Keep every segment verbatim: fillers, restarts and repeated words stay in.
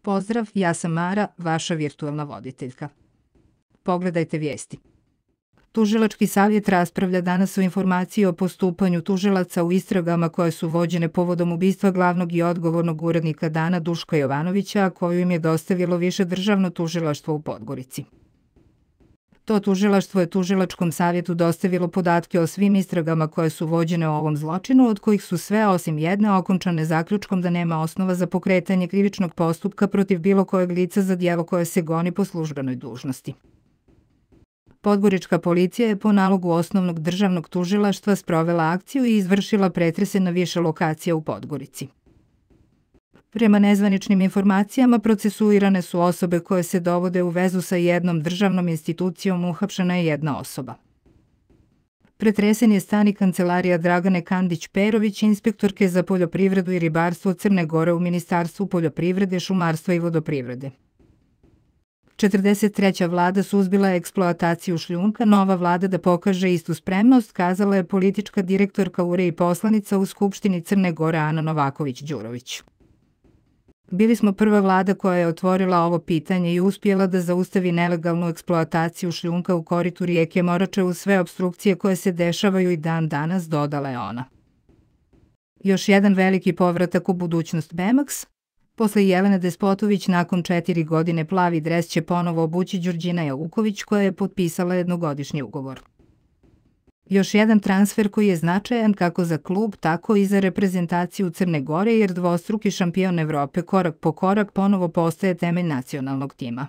Pozdrav, ja sam Mara, vaša virtualna voditeljka. Pogledajte vijesti. Tužilački savjet raspravlja danas o informaciji o postupanju tužilaca u istragama koje su vođene povodom ubistva glavnog i odgovornog urednika Dana Duška Jovanovića, koju im je dostavilo više državno tužilaštvo u Podgorici. To tužilaštvo je tužilačkom savjetu dostavilo podatke o svim istragama koje su vođene o ovom zločinu, od kojih su sve osim jedne okončane zaključkom da nema osnova za pokretanje krivičnog postupka protiv bilo kojeg lica za djelo koje se goni po službenoj dužnosti. Podgorička policija je po nalogu osnovnog državnog tužilaštva sprovela akciju i izvršila pretrese na više lokacija u Podgorici. Prema nezvaničnim informacijama, procesuirane su osobe koje se dovode u vezu sa jednom državnom institucijom, uhapšena je jedna osoba. Pretresen je stan i kancelarija Dragane Kandić-Perović, inspektorke za poljoprivredu i ribarstvo Crne Gore u Ministarstvu poljoprivrede, šumarstva i vodoprivrede. četrdeset treća vlada suzbila je eksploataciju šljunka, nova vlada da pokaže istu spremnost, kazala je politička direktorka U R E i poslanica u Skupštini Crne Gore Ana Novaković-Đurović. Bili smo prva vlada koja je otvorila ovo pitanje i uspjela da zaustavi nelegalnu eksploataciju šljunka u koritu rijeke Morače uz sve opstrukcije koje se dešavaju i dan danas, dodala je ona. Još jedan veliki povratak u budućnost Bemax. Posle Jelene Despotović nakon četiri godine plavi dres će ponovo obući Đurđina Jaluković, koja je potpisala jednogodišnji ugovor. Još jedan transfer koji je značajan kako za klub, tako i za reprezentaciju Crne Gore, jer dvostruki šampion Evrope korak po korak ponovo postaje temelj nacionalnog tima.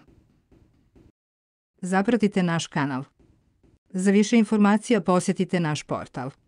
Zapratite naš kanal. Za više informacija posjetite naš portal.